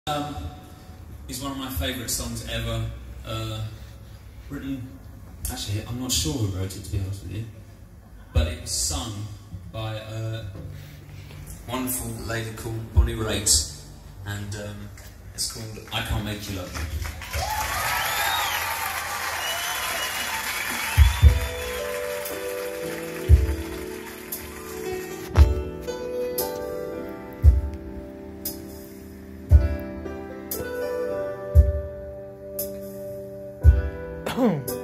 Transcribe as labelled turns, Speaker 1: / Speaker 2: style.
Speaker 1: Is one of my favourite songs ever. Written, actually, I'm not sure who wrote it, to be honest with you, but it was sung by a wonderful lady called Bonnie Raitt, and it's called "I Can't Make You Love Me."
Speaker 2: Boom.